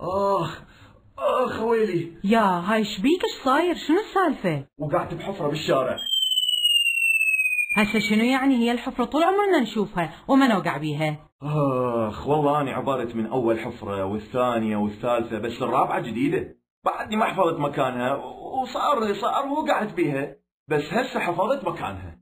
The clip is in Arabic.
آخ آخ ويلي. يا هاي شبيك؟ ايش صاير؟ شنو السالفة؟ وقعت بحفرة بالشارع. هسه شنو يعني؟ هي الحفرة طول عمرنا نشوفها وما نوقع بيها. آخ والله أنا عبرت من أول حفرة والثانية والثالثة، بس الرابعة جديدة بعدني ما حفظت مكانها، وصار وقعت بيها، بس هسه حفظت مكانها.